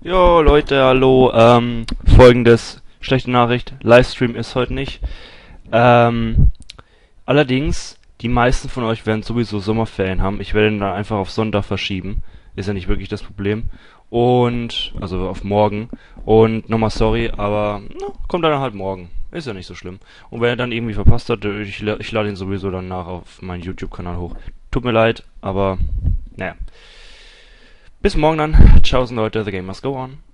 Jo Leute, hallo. Folgendes, schlechte Nachricht, Livestream ist heute nicht. Ähm, allerdings, die meisten von euch werden sowieso Sommerferien haben. Ich werde ihn dann einfach auf Sonntag verschieben. Ist ja nicht wirklich das Problem. Und, also auf morgen. Und nochmal sorry, aber kommt dann halt morgen. Ist ja nicht so schlimm. Und wenn er dann irgendwie verpasst hat, ich lade ihn sowieso dann nach auf meinen YouTube-Kanal hoch. Tut mir leid, aber naja. Bis morgen dann. Tschaußen Leute, the game must go on.